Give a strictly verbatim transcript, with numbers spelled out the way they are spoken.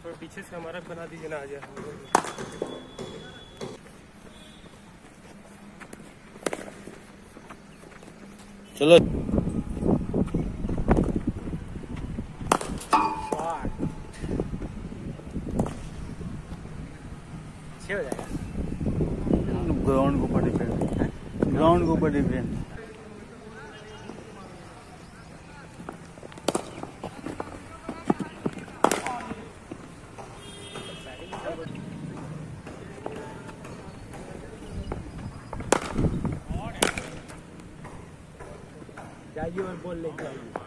थोड़ा पीछे से हमारा बना दीजिए ना, आ जाए। चलो अच्छे हो जाएगा। ग्राउंड के ऊपर डिपेंड है, ग्राउंड के ऊपर डिपेंड। जाइए और बोल लेके आइए।